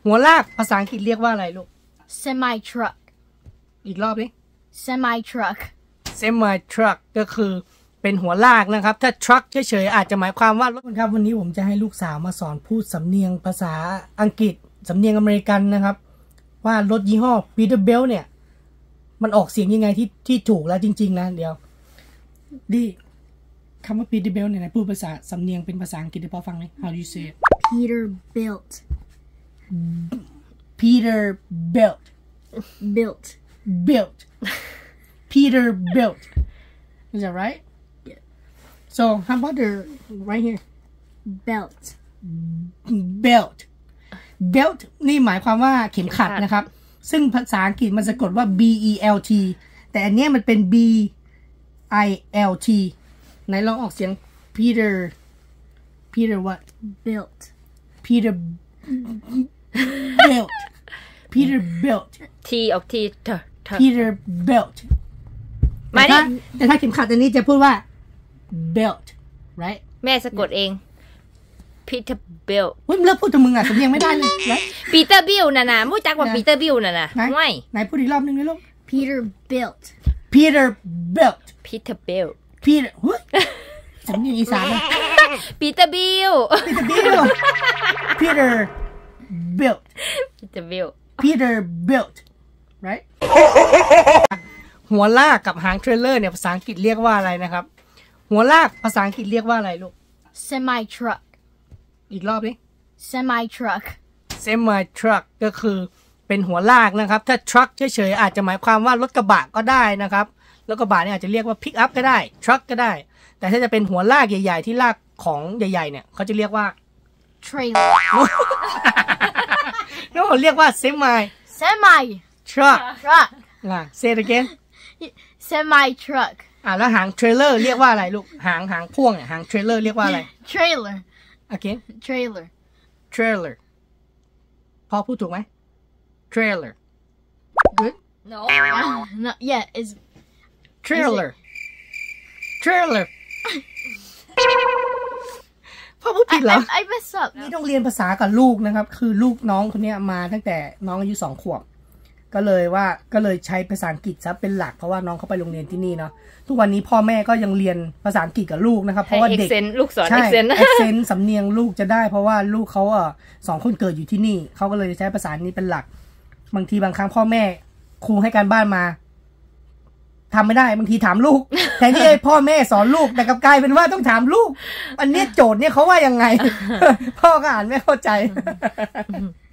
หัวลากภาษาอังกฤษเรียกว่าอะไรลูก semi truck อีกรอบดิ semi truck semi truck ก็คือเป็นหัวลากนะครับถ้า truck เฉยๆอาจจะหมายความว่ารถครับวันนี้ผมจะให้ลูกสาวมาสอนพูดสำเนียงภาษาอังกฤษสำเนียงอเมริกันนะครับว่ารถยี่ห้อ Peterbilt เนี่ยมันออกเสียงยังไงที่ถูกแล้วจริงๆนะเดี๋ยวดิคำว่า Peterbilt เนี่ยพูดภาษาสำเนียงเป็นภาษาอังกฤษได้พอฟังไหม How do you say it Peterbilt Peterbilt built built Peterbilt is that right yeah so how about the right here belt belt belt นี่หมายความว่าเข็มขัดนะครับซึ่งภาษาอังกฤษมันสะกดว่า B E L T แต่อันนี้มันเป็น B I L T ไหนลองออกเสียง Peter what built Peter built Peter built ทีออกที Peter built มาดิแต่ถ้าเข็มขัดอันนี้จะพูดว่า belt right แม่สะกดเอง Peterbilt เฮ้ยเลิกพูดกับมึงอ่ะสำเนียงไม่ได้เลยนะ Peterbilt น่ะมู้จักว่า Peterbilt น่ะไม่ไหนพูดอีกรอบนึงเลยลูก Peterbilt Peterbilt Peterbilt Peter เฮ้ยสำเนียงอีสานนะ Peterbilt Peterbilt Peterbilt right หัวลากกับหางเทรลเลอร์เนี่ยภาษาอังกฤษเรียกว่าอะไรนะครับหัวลากภาษาอังกฤษเรียกว่าอะไรลูก semi truck อีกรอบดิ semi truck semi truck ก็คือเป็นหัวลากนะครับถ้า truck เฉยๆอาจจะหมายความว่ารถกระบะก็ได้นะครับรถกระบะเนี่ยอาจจะเรียกว่า pick up ก็ได้ truck ก็ได้แต่ถ้าจะเป็นหัวลากใหญ่ๆที่ลากของใหญ่ๆเนี่ยเขาจะเรียกว่า trailer แล้วเขาเรียกว่า semi truck truck say it again semi truck แล้วหางเทรลเลอร์เรียกว่าอะไรลูกหางพ่วงเนี่ยหางเทรลเลอร์เรียกว่าอะไร trailer again trailer พอพูดถูกไหม trailer good no not yet is trailer พ่อพูดผิดเหรอ I messed up นี่ต้องเรียนภาษากับลูกนะครับคือลูกน้องคนนี้มาตั้งแต่น้องอายุ2 ขวบก็เลยใช้ภาษาอังกฤษซะเป็นหลักเพราะว่าน้องเขาไปโรงเรียนที่นี่เนาะทุกวันนี้พ่อแม่ก็ยังเรียนภาษาอังกฤษกับลูกนะครับเพราะว่าเด็กลูกสอน accent สำเนียงลูกจะได้เพราะว่าลูกเขา2 คนเกิดอยู่ที่นี่เขาก็เลยใช้ภาษานี้เป็นหลักบางทีบางครั้งพ่อแม่ครูให้การบ้านมาทำไม่ได้บางทีถามลูกแทนที่ให้พ่อแม่สอนลูกแต่กลับกลายเป็นว่าต้องถามลูกอันนี้โจทย์เนี่ยเขาว่ายังไง พ่อก็อ่านไม่เข้าใจ